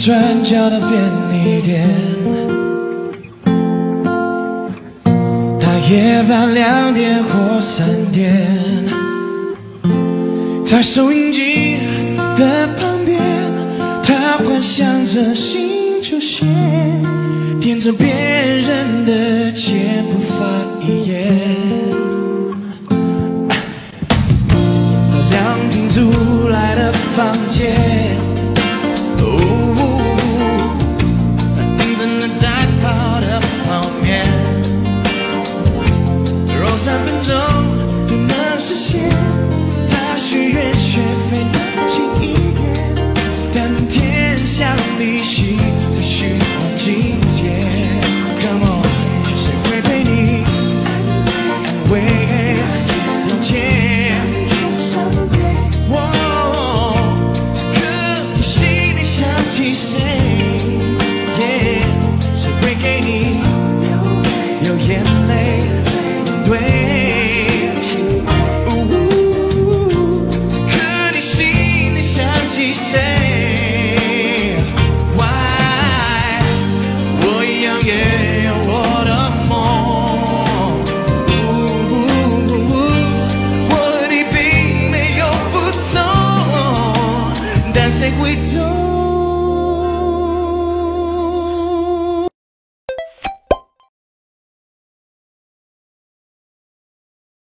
转角的便利店，大夜班2点或3点，在收音机的旁边，他幻想着新球鞋，舔着别人的肩不发一言。在2厅租来的房间，盯着那在跑的泡面，若3分钟就能实现，他许愿学费能轻一点，但天向利息在循环季节。Come on， 谁会陪你安慰了解？此刻你心里想起谁？谁会给你流眼泪？对。此刻你心里想起谁？